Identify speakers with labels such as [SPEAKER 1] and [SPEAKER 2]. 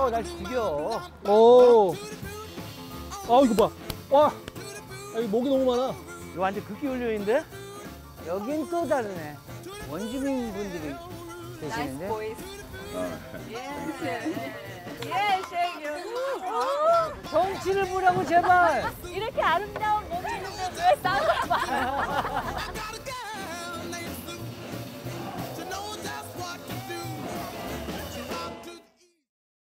[SPEAKER 1] 날 죽여.
[SPEAKER 2] 오. 아 이거 봐. 와. 아, 이 목이 너무 많아.
[SPEAKER 1] 이거 완전 극기 훈련인데? 여긴 또 다르네. 원주민 분들이 계시는데. 정치를 보라고 제발.
[SPEAKER 3] 이렇게 아름다운 몸이 있는데 왜 싸우고 봐?